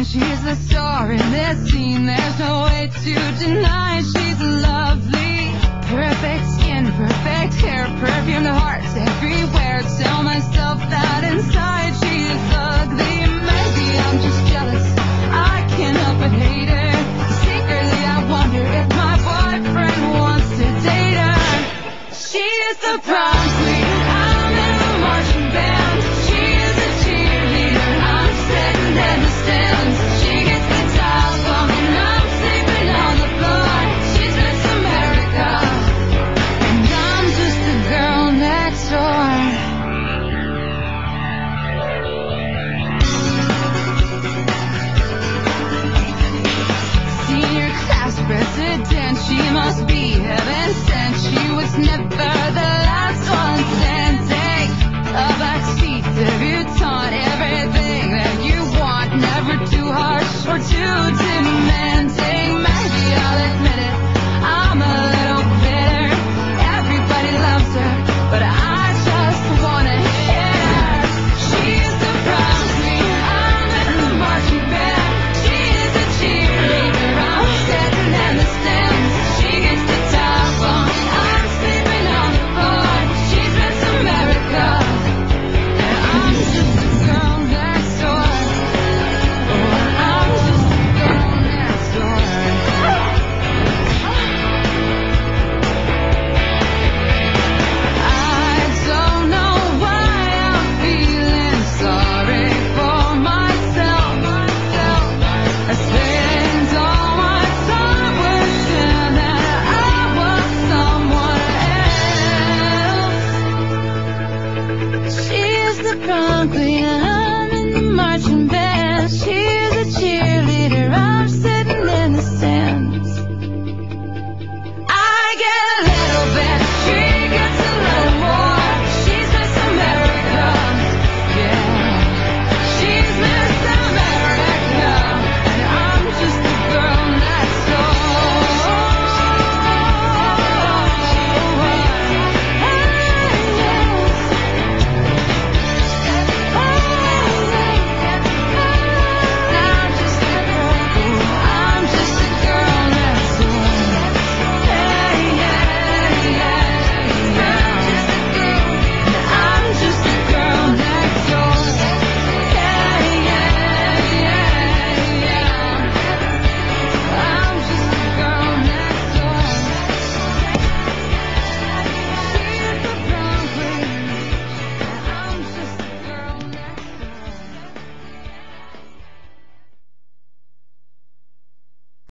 queen, she's the star in this scene. There's no way to deny she's lovely. Perfect skin, perfect hair, perfumed hearts everywhere. Tell myself that inside she is ugly. Maybe I'm just jealous, I can't help but hate her. Secretly I wonder if my boyfriend wants to date her. She is the prom queen, I'm in the marching band. She is a cheerleader, I'm sitting in the stands. She gets the top on and I'm sleeping on the floor. She's Miss America, and I'm just the girl next door. Senior class president, she must be heaven sent. She was never the last one standing. A backseat debutante, everything that you want, never too harsh or too demanding. Maybe I'll admit it, I'm a little bitter. Everybody loves her, but I just wanna hit her. She's the prom queen, I'm in the marching band. She is a cheerleader, I'm sitting in the stands. She gets the top on, I'm sleeping on the floor. She's Miss America, and I'm just a girl next door. Oh, I'm just a girl next door. I don't know why I'm feeling sorry for myself. I spend all my time wishing that I was someone else. She is the prom queen, I'm in the marching band.